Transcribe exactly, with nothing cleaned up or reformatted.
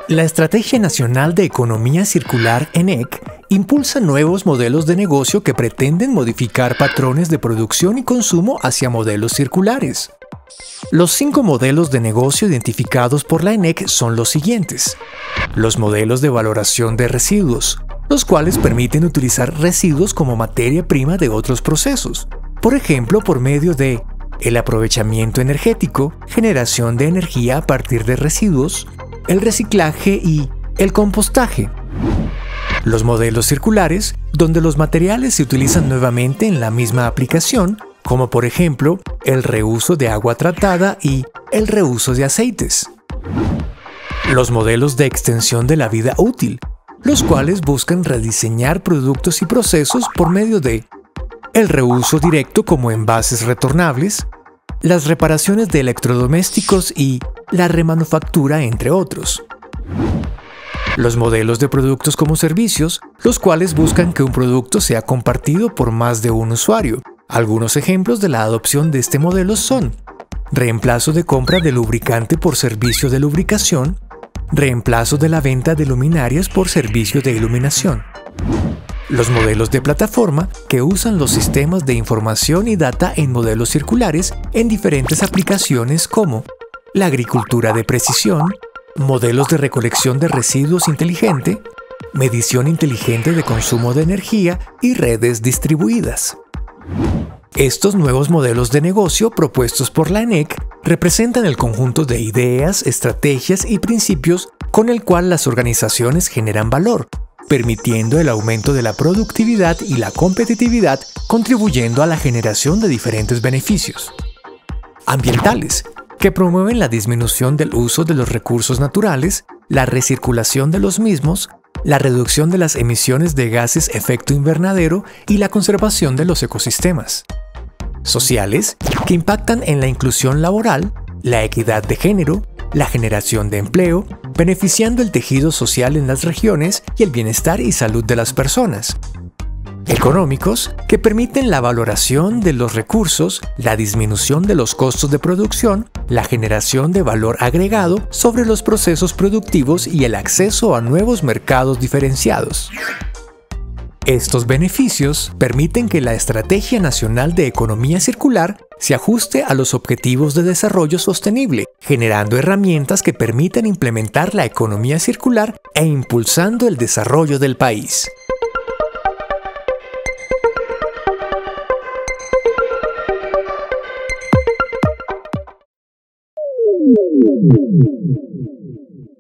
La Estrategia Nacional de Economía Circular, E N E C, impulsa nuevos modelos de negocio que pretenden modificar patrones de producción y consumo hacia modelos circulares. Los cinco modelos de negocio identificados por la E N E C son los siguientes. Los modelos de valoración de residuos, los cuales permiten utilizar residuos como materia prima de otros procesos, por ejemplo por medio de el aprovechamiento energético, generación de energía a partir de residuos, el reciclaje y el compostaje. Los modelos circulares, donde los materiales se utilizan nuevamente en la misma aplicación, como por ejemplo el reuso de agua tratada y el reuso de aceites. Los modelos de extensión de la vida útil, los cuales buscan rediseñar productos y procesos por medio de el reuso directo como envases retornables, las reparaciones de electrodomésticos y la remanufactura, entre otros. Los modelos de productos como servicios, los cuales buscan que un producto sea compartido por más de un usuario. Algunos ejemplos de la adopción de este modelo son reemplazo de compra de lubricante por servicio de lubricación, reemplazo de la venta de luminarias por servicio de iluminación. Los modelos de plataforma, que usan los sistemas de información y data en modelos circulares en diferentes aplicaciones como la agricultura de precisión, modelos de recolección de residuos inteligente, medición inteligente de consumo de energía y redes distribuidas. Estos nuevos modelos de negocio propuestos por la E N E C representan el conjunto de ideas, estrategias y principios con el cual las organizaciones generan valor, permitiendo el aumento de la productividad y la competitividad, contribuyendo a la generación de diferentes beneficios ambientales, que promueven la disminución del uso de los recursos naturales, la recirculación de los mismos, la reducción de las emisiones de gases efecto invernadero y la conservación de los ecosistemas. Sociales, que impactan en la inclusión laboral, la equidad de género, la generación de empleo, beneficiando el tejido social en las regiones y el bienestar y salud de las personas. Económicos, que permiten la valoración de los recursos, la disminución de los costos de producción, la generación de valor agregado sobre los procesos productivos y el acceso a nuevos mercados diferenciados. Estos beneficios permiten que la Estrategia Nacional de Economía Circular se ajuste a los objetivos de desarrollo sostenible, generando herramientas que permitan implementar la economía circular e impulsando el desarrollo del país. Thank you.